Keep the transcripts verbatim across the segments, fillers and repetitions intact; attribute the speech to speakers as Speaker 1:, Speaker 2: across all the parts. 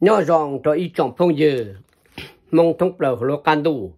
Speaker 1: nhớ rằng cho ý trong phong dư mong thông bờ hồ can đủ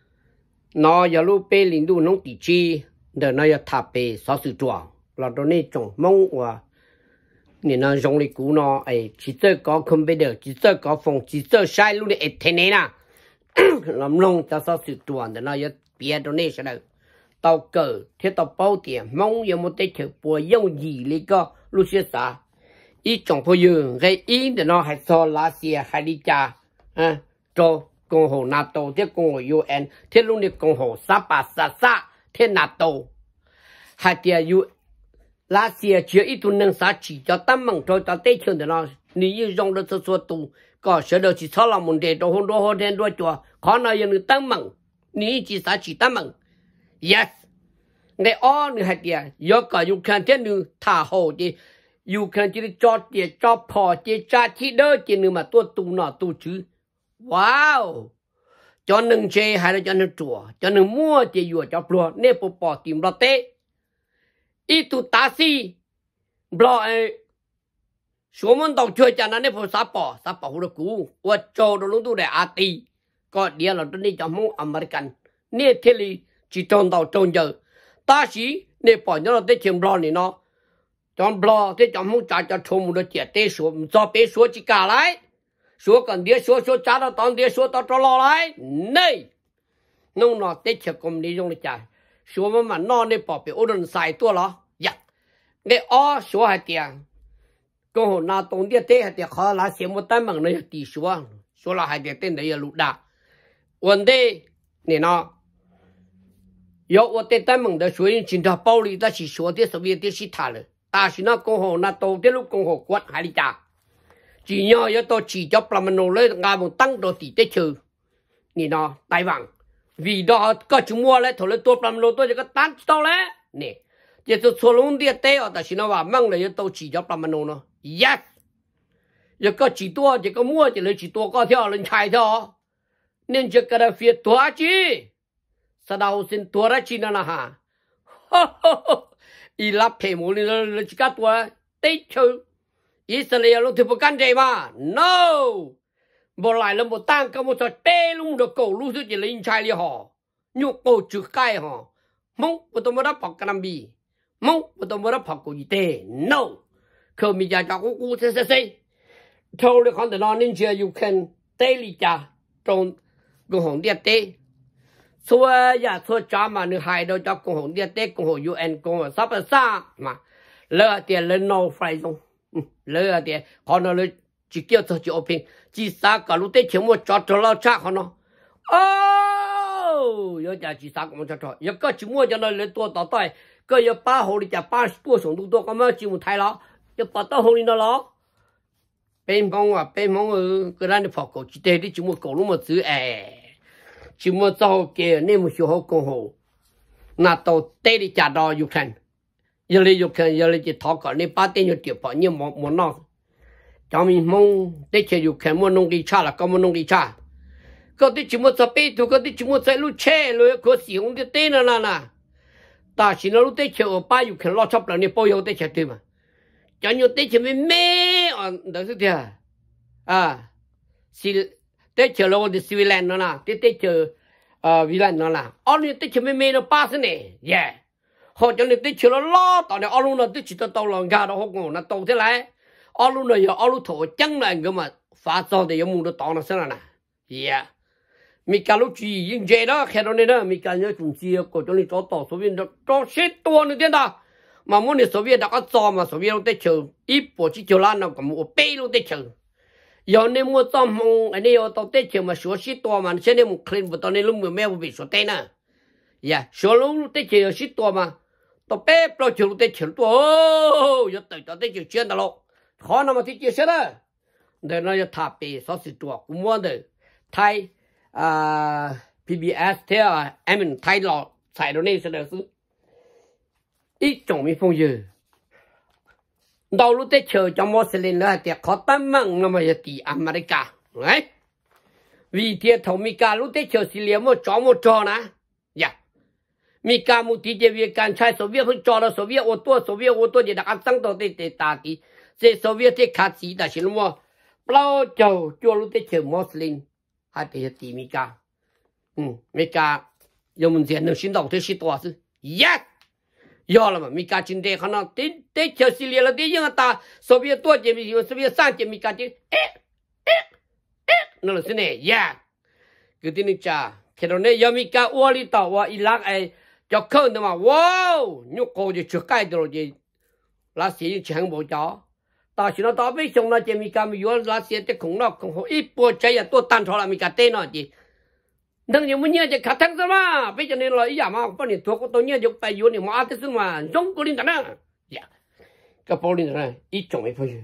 Speaker 1: nó giờ lúc bê linh đủ nông tỷ chi để nó giờ tháp bê sáu sự chuẩn là đó nên trong mong và nên nó dùng lịch cũ nó ấy chỉ chơi có không biết được chỉ chơi có phong chỉ chơi sai luôn để thế này nè làm nông cho sáu sự chuẩn để nó giờ bia đó nên sẽ được tàu cờ thiết tàu bao tiền mong giờ một tết chợ bùa dùng gì lý có lúc xưa sao ý trong phong dư cái ý để nó hay so lá xìa hay đi cha à cho共和 NATO 即共和 U N 即拢你共和三八三三即 NATO 还啲 U 那些只一度能啥起叫他们做到对称的咯你要用的做多个学到去操了门的都很多好天多做可能有人当门你只啥起当门 yes 你哦你还啲有个有看见你他好的有看见做的做破的扎起的就你嘛多多那多去wow cho nên chơi hay là cho nên chùa cho nên mua chơi vừa cho bùa nên bộ bỏ tìm lo té ít tu ta si bùa ấy số món tàu chơi cho nên bộ sắp bỏ sắp bỏ hụt cũ và cho đồ luôn tu để a ti có dia là tôi đi cho món American nên thế li chỉ tròn tàu tròn giờ ta chỉ nên bỏ nhớ là tới chuyện bùa này nó chọn bùa tới cho món trả cho thùng một đợt té số cho bé số chỉ cả lại số cần đĩa số số trả đó toàn đĩa số tao cho lo lại này nông nó tết chợ công đi dùng để trả số mà mà nó này bỏ bị ô đồn xài tua lo dạ để ó số hai tiền công hồ na tông đĩa tết hai tiền khó là xem một tay bằng này tỷ số số là hai tiền tên đấy là lụt đà vấn đề này nó有我在咱们的所以经常暴力的是说的是别的是他了但是那公hồ那当的路公hồ quật还里trả chỉ nhờ cho tôi chỉ cho Plamano lên ngài một tăng độ tỷ tế trừ nè nó tài vàng vì đó có chúng mua lấy thôi lấy tôi Plamano tôi chỉ có tám tao lấy nè chỉ tôi số luôn địa tế ở tại sao nó vào mang lấy cho tôi chỉ cho Plamano nó yes giờ có chỉ tôi chỉ có mua chỉ lấy chỉ tôi có theo lên chạy thôi nên chỉ cái đó phía tôi chứ sau đó xin tôi ra chi nó là hả ý lắp thêm một lần chỉ có tôi tế trừ Israel lúc thì phải can gì mà no bỏ lại là một tăng cái một trò tê luôn được cổ lúc thứ chỉ lên chạy đi họ nhục cổ chữ cái họ mong một tấm đó bọc cái nam bì mong một tấm đó bọc cổ gì tê no khôngมีจะจะกูกูเซ่เซ่เท่าเลยคนแต่นอนนี่เชื่อ you can เตลิจ่าตรงกงหงเดียเตส่วนอย่าส่วนจ้ามาหนึ่งหายโดยจากกงหงเดียเตกงหง U N กงหงซับซ่ามาเลิกเตียนเล่น no fly ตรงเลยเดี๋ยวเขาเนาะจีเกี่ยวกับจีโอเพนจีสากับลูกเต๋อมัวจอดจอดแล้วจ้าเขาเนาะโอ้ยจะจีสากับมันจอดจอดยังก็จีมัวจะเนาะเลยตัวต่อต่อยก็ยังป้าหูดิจะป้าตัวส่งตัวตัวก็มาจีมุไทยแล้วยังป้าตัวหูดิเนาะแล้วเป็นมองว่าเป็นมองเออก็ได้ในพอกูจีเต๋อที่จีมัวกูรู้มาซื้อเอจีมัวเจ้าเก๋เนี่ยมัวชิวเขาโกหกน่าโตเต๋อที่จ่าดออยู่แค่giờ lấy dục cái giờ lấy chỉ thọ cả nên ba tên nhiều tiểu bảo nhiều món món nào cho mình mong để chơi dục cái món nông đi cha là có món nông đi cha có tí chỉ muốn tập bê tu có tí chỉ muốn chạy lúc xe rồi có sử dụng cái tên là nè ta chỉ nói lúc để chơi ở ba dục cái lo chọc là nên bao nhiêu để chơi thôi mà cho nhiều để chơi mấy mê ở đó thứ thiệt à xí để chơi lâu thì xí villain nó nè để để chơi à villain nó nè ở đây để chơi mấy mê nó ba thế này yeah họ cho nên tích chữ nó lo tao này ở luôn là tích chữ tao tao lòng gà đó không ngon nó tao thế này ở luôn là giờ ở luôn thổi trắng này cái mà phá cho thì giống như tao nó thế này nè yeah mình cả lúc chỉ những gì đó khi đó này đó mình cả nhớ chúng chia của cho nên cho tao số viên đó cho xếp tua nữa thế nào mà muốn để số viên đã có cho mà số viên nó tích chữ ít bộ chỉ chữ lan nào còn một bê luôn tích chữ giờ nên mua cho mong anh ấy tao tích chữ mà số xếp tua mà sẽ nên một clean của tao nên lúc mười mèo bị số tên nè yeah số lúc tích chữ xếp tua mà tao bé bao nhiêu lúc tết chửi tôi, giờ tới tao tết chửi chuyện đó lo, khó nào mà tết chửi đó, để nó giờ tháp bê sáu mươi tuổi cũng muốn được, Thái à P B S theo em mình Thái lọ xài đồ này sẽ được chứ, ít trong mấy phong dư, đầu lúc tết chửi trong một lần nữa thì khó tắm măng nó mà giờ tỷ America, đấy, vì thế thầu America lúc tết chửi xí liếm một chó một trò nè, yeah. mi cả một tí việc can trai số việt hơn cho là số việt ô tô số việt ô tô thì đã ăn tăng đầu để để ta thì thế số việt thì khá gì đã xin mua bao châu cho lúc tết chờ Muslim hay thì tìm mi cả ừ mi cả dùng mình tiền được xin đầu thế xin toa chứ yes do là mà mi cả chính đề khả năng tết tết chờ xí liền là tết nhưng ta số biệt多节mi số biệt三节mi cả chứ nó là thế này yeah cái tin cha khi đó này giờ mi cả uo li tàu uo Iraq ấy cho khơi nữa mà wow nhục cô就出街了就那些全部找但是呢到北上那节咪干咪有那些的空了空后一波这也多单朝了咪干对了的能有么年就看ทั้ง什么北京的了一样嘛把你做个多年就白有你妈的是嘛中国人干呢呀个包里呢一种也不是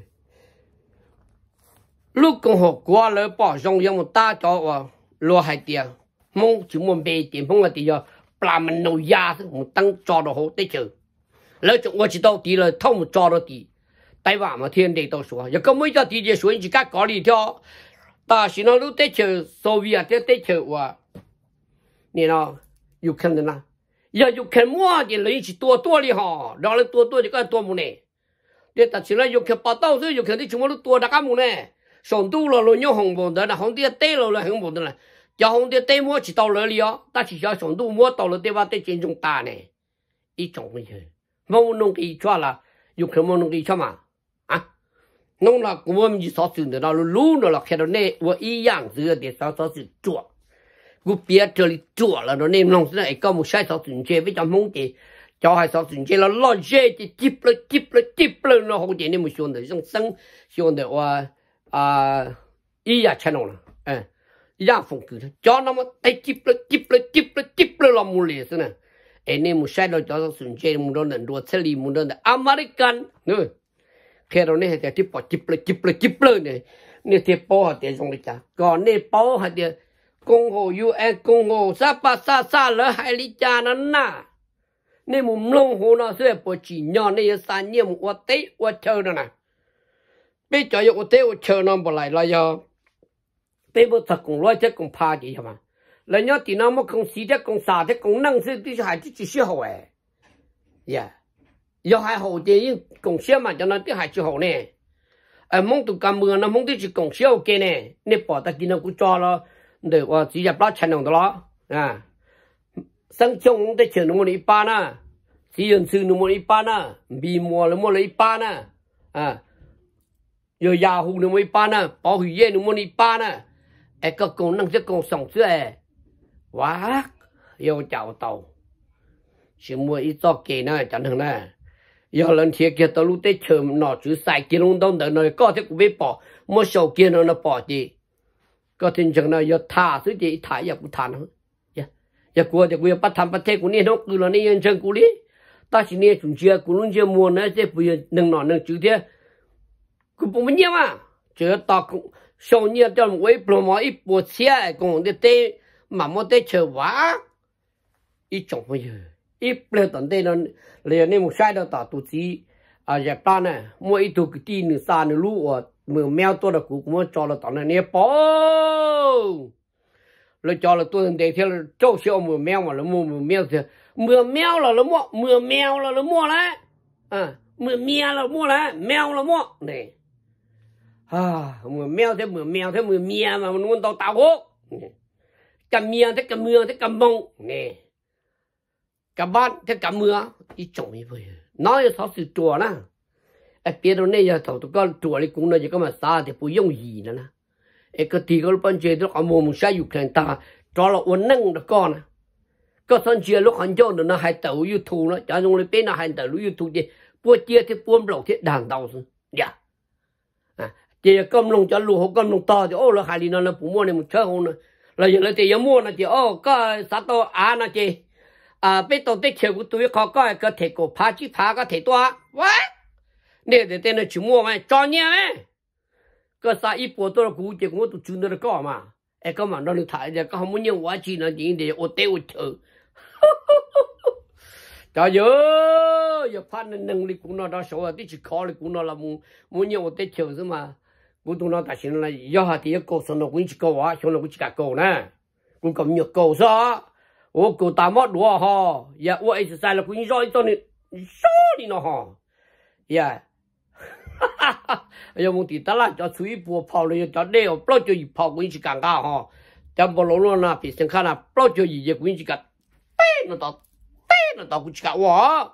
Speaker 1: lúc công học qua lỡ bỏ xong giống một ta cho và lo hai tiền mong chỉ muốn về tiền không là tiền giờ làm mình nấu ya một tăng cho đồ hộ tới chữ lỡ chúng tôi chỉ đâu tí là thông một cho đồ tí tại vào mà thiên địa đâu số giờ có mấy cho tí để số chỉ các có đi theo ta chỉ nói lúc tới chữ Soviet tới tới chữ và nè nó yêu khen được na giờ yêu khen mua thì lấy chỉ tua tua đi họ đó là tua tua chỉ có tua một này để ta chỉ là yêu khen bao tao thôi yêu khen thì chúng tôi tua đã cả một này sòng tu là lối nhau hồng bồn đó là hồng địa tê là là hồng bồn đó là giờ hồng địa tê mua chỉ tàu lỡ đi ó ta chỉ cho sòng tu mua tàu lỡ tê ba tê trên trung ta này ít种bây giờ mong nông cái cho là yêu khen mong nông cái cho mà à nông là của mình chỉ sáu mươi đó là lú nó là cái đó này và ý dạng giữa để sáu sáu mươi chuộtกูเปียเจอลิจั่วแล้วเนาะน้องสิไอ้ก็มุใช้สาวสุนเจไปจำห้องเจจอให้สาวสุนเจแล้วล่อเจจะจิบเลยจิบเลยจิบเลยเนาะห้องเจนี่มันชวนเดี๋ยวต้อง生ชวนเดี๋ยวว่าอ่าอีอยากชนะนะเอออยากfunคือจอน้ำมันไอ้จิบเลยจิบเลยจิบเลยจิบเลยเรามุเลยสินะไอ้นี่มุใช้เราจอสาวสุนเจมุโดนดัวเชลีมุโดนอเมริกันเนอะแค่เราเนี่ยแต่ที่ปอจิบเลยจิบเลยจิบเลยเนี่ยเนี่ยที่ปอเดี๋ยวตรงนี้จ้ะก่อนเนี่ยปอเดี๋ยวcông hồ u en công hồ sa pa sa sa lỡ hai lý cha nó na nên một lông hồ nó sẽ bỏ chỉ nhỏ này sa nhiều một quả té quả chờ nó nè bây giờ quả té quả chờ nó bỏ lại là do bây giờ thật cũng lo chắc cũng pha gì mà là nhớ thì nó mà không xí chắc không xả chắc không năng sẽ đi hai chỉ chỉ hồ ấy yeah do hai hồ thì cũng xí mà cho nó cái hai chỉ hồ này à mong tụ cầm mưa nó mong tí chỉ cũng xí ok nè nên bỏ ta kia nó cũng cho nó đểว่าchỉ nhập lá chăn đồng đó à sang chung để chờ nó một ít ba na chỉ nhận sự nó một ít ba na bị mua nó một ít ba na à rồi Yahoo nó một ít ba na bảo hủy nó một ít ba na ai có công năng sẽ công sống chứ ai quá yêu chào tàu chỉ mua ít cho kỹ na chẳng thằng na giờ lần thiệt kia tao lúc tết chờ nó chứ sai kia luôn đâu đợi nó có thể cũng biết bỏ mua sầu kia nó nó bỏ gìก็ถึงจังนะอย่าท่าสุดที่ถ่ายอย่ากูทานนะอย่าอย่ากลัวจะกูอย่าปัดทำปัดเทกูนี่น้องกูเรานี่ยังเชิงกูนี่ตาสิเนี่ยจุนเชียกูลุ้นเชียมัวนะเจ้าปุยหนึ่งหน่อหนึ่งจุดเดียวกูปุ่มเนี่ยมาเจอตากูชาวเนี่ยจะไว้ปลอมอีปวดเสียกูเดเต้มาโมเตเชวะอีจงไปเลยอีเปลือกตอนเต้นั้นเรียนนี่มึงใช้เราต่อตัวจีอ่าอย่าปลาเนี่ยมัวอีตัวกูตีหนึ่งซาหนึ่งลูกว่ามือแมวตัวละกูกูมันจอละตอนนั้นเนี่ยปอแล้วจอละตัวเด็กที่เราเจ้าเชี่ยวมือแมวมาแล้วมือมือแมวเสียมือแมวเราละมั่วมือแมวเราละมั่วแล้วอ่ามือเมียเรามั่วแล้วแมวเรามั่วนี่อ่ามือแมวเท่มือแมวเท่มือเมียมามันมันต่อตาโหกับเมียเท่กับเมืองเท่กับมงนี่กับบ้านเท่กับเมืองอีจงอีไปน้อยเขาสื่อตัวนะไอ้เปียโดนเนี่ยจะตัวก็ตัวเลยกุ้งเนี่ยจะก็มาซาแต่ปุยยงยีนะนะไอ้ก็ทีก็ปัญเจตเอาโมมุใช้อยู่แข่งตาจอละอ้วนนั่งตะก้อนนะก็สันเชียลูกหันโจนนะให้เต่ายูทูนะจะลงเลยเป็นนะให้เต่ายูทูจีปวดเจี๊ยที่ปวดหลอกที่ด่างเต่าสิอย่าอ่ะเจี๊ยก็ลงจะลูกเขาก็ลงต่อจะโอ้เราหายลีนั่นนะผมมั่วเนี่ยมันเชื่อเขานะเราอย่างไรเจี๊ยมั่วนะเจี๊ยโอ้ก็สัตว์ตัวอานะเจี๊ยอ่าเป็นตัวเด็กเชื่อกูตัวเขาก็ก็เทกูพาจีพาก็เทตัววะเนี่ยเดี๋ยวเนี่ยชิมัวไหมจอเนี่ยไหมก็สายปวดตัวกูเจ้ากูตัวจุนเดอร์ก็มาไอ้ก็มันนอนถ่ายเดี๋ยวก็เขาไม่ยังว่าจีนะจริงเดี๋ยวโอเตโอเชอจ้าเยอะอย่าพันหนึ่งเลยกูนอนได้สองที่ชิคอเลยกูนอนละมูมูยังโอเตเชอใช่ไหมกูตัวนอนแต่ฉันเลยย่าหาที่ก็สนุกกูชิคอวะชวนกูชิคาโกนะกูก็มีโกซะโอ้กูตามมอดวัวฮะอย่าว่าไอ้สายละกูยิ่งร้อยตัวนี่ซ้อนี่เนาะฮะอย่า giờ muốn thì ta là cho suy bùa phao rồi cho đeo bao cho gì phao cũng chỉ càng cao ha cho bao lâu nữa bị sinh khả là bao cho gì cũng chỉ cả té nó tao té nó tao cũng chỉ cả quá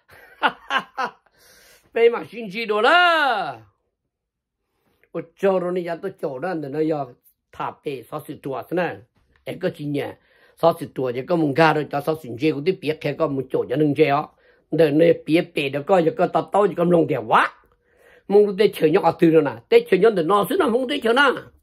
Speaker 1: bây mà xin chi đồ đó ở chỗ đó này tôi chỗ đó nó giờ thả bể sáu mươi tuổi thế này cái gì nhỉ sáu mươi tuổi thì có muốn ra rồi cho sáu mươi tuổi cũng tiếp biết cái có một chỗ cho nên chơi á để này biết bể được coi cho tao tao chỉ cầm lông đẹp quá mong tới chơi nhóc từ rồi nè tới chơi nhóc từ nó xứ nào mong tới chơi na